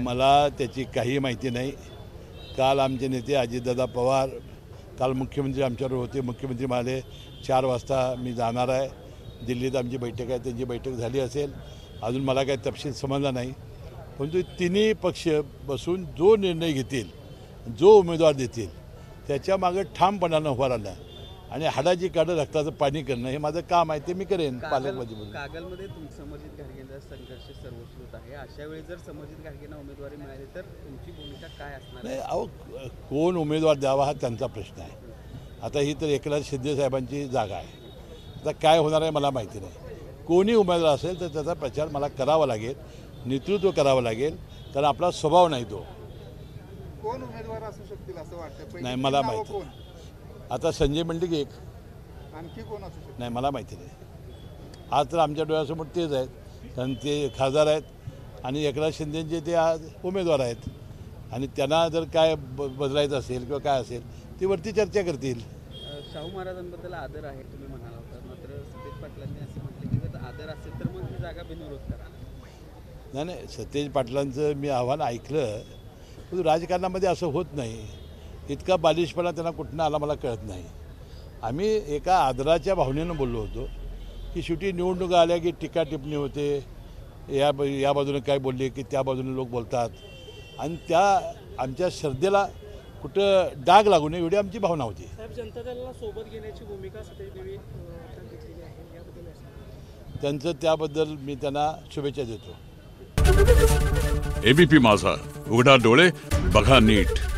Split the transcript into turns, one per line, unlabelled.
मला त्याची काही माहिती नाही। काल आमचे नेते अजितदादा पवार काल मुख्यमंत्री आमच्यावर होते। मुख्यमंत्री म्हणाले 4 वाजता मी जाणार आहे, दिल्लीत आमची बैठक आहे, त्यांची बैठक झाली असेल, अजून मला काही तपशील समजला नाही। परंतु तिन्ही पक्ष बसून जो निर्णय घेतील, जो उमेदवार देतील त्याच्या मागे ठामपणानं उभा राहणं आणि हाडाची काढं रक्ताचं पाणी करणं हे माझं काम आहे, ते मी करेन। पालकमध्ये बोलून
कागलमध्ये समर्जित घाटगेंचा संघर्ष सर्वस्वी होत आहे। अशा वेळी जर समर्जित घाटगेंना उमेदवारी मिळाली तर तुमची भूमिका काय असणार?
नाही, अहो कोण उमेदवार द्यावा हा त्यांचा प्रश्न आहे। आता ही तर एकनाथ शिंदे साहेबांची जागा आहे। आता काय होणार आहे मला माहिती नाही। कोणी उमेदवार असेल तर त्याचा प्रचार मला करावा लागेल, नेतृत्व करावं लागेल, कारण आपला स्वभाव नाही तो।
कोण उमेदवार असू शकतील असं वाटतं?
नाही मला माहिती। आता संजय मंडलिक एक,
आणखी कोण असू शकतं?
नाही मला माहिती नाही। आज तर आमच्या डोळ्यासमोर तेच आहेत, कारण ते खासदार आहेत आणि एकनाथ शिंदेचे ते आज उमेदवार आहेत आणि त्यांना जर काय बदलायचं असेल किंवा काय असेल ती वरती चर्चा करतील।
शाहू महाराजांबद्दल आदर आहे तुम्ही म्हणाला होता, मात्र सतेज पाटलांनी असं म्हटलं की जर आदर असेल तर मग ही जागा बिनविरोध करा।
नाही, सतेज पाटलांचं मी आव्हान ऐकलं, पण राजकारणामध्ये असं होत नाही। इतका बालिशपणा त्यांना कुठनं आला मला कळत नाही। आम्ही एका आदराच्या भावनेनं बोललो होतो की शेवटी निवडणुका आल्या की टीका टिप्पणी होते, या बाजूने काय बोलले की त्या बाजूने लोक बोलतात आणि त्या आमच्या श्रद्धेला कुठं डाग लागू नये एवढी आमची भावना होती।
जनता दलाला सोबत घेण्याची भूमिका सतेज देवी घेतलेली आहे, याबद्दल
त्यांचं त्याबद्दल मी त्यांना शुभेच्छा देतो।
एबीपी माझा, उघडा डोळे बघा नीट।